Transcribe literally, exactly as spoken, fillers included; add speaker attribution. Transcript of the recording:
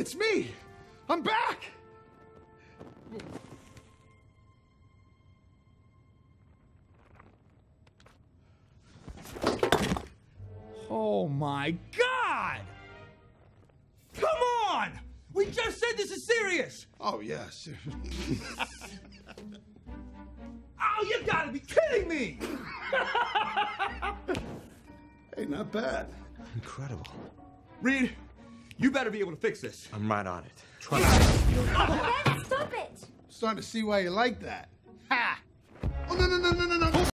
Speaker 1: It's me! I'm back!
Speaker 2: Oh my God! Come on! We just said this is serious!
Speaker 1: Oh, yes.
Speaker 2: Oh, you gotta be kidding me!
Speaker 1: Hey, not bad.
Speaker 3: Incredible.
Speaker 2: Reed, you better be able to fix this.
Speaker 3: I'm right on it. Trust me.
Speaker 4: Ben, stop it!
Speaker 1: Starting to see why you like that. Ha! Oh, no, no, no, no, no, no.